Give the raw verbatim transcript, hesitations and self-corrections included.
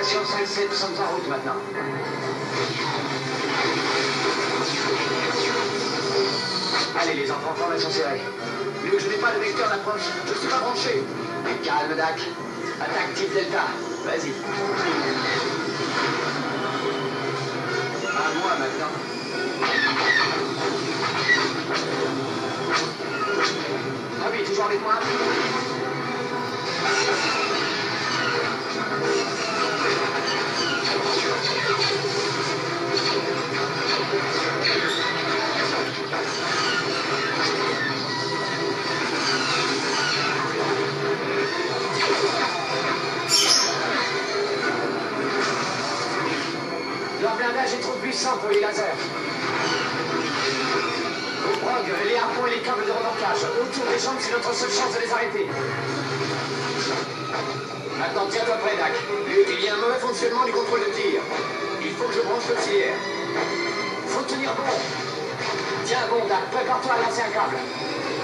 Station cinq sept, nous sommes en route maintenant. Allez les enfants, formation serrée. Vu que je n'ai pas de vecteur d'approche, je ne suis pas branché. Mais calme, Dak. Attaque type Delta. Vas-y. À moi maintenant. Ah oui, toujours avec moi. Leur blindage est trop puissant pour les lasers. Au prog, les harpons et les câbles de remorquage. Autour des jambes, c'est notre seule chance de les arrêter. Maintenant, tiens-toi prêt, Dak. Luke, il y a un mauvais fonctionnement du contrôle de tir. Il faut que je branche l'auxiliaire. Faut tenir bon. Tiens bon, Dak, prépare-toi à lancer un câble.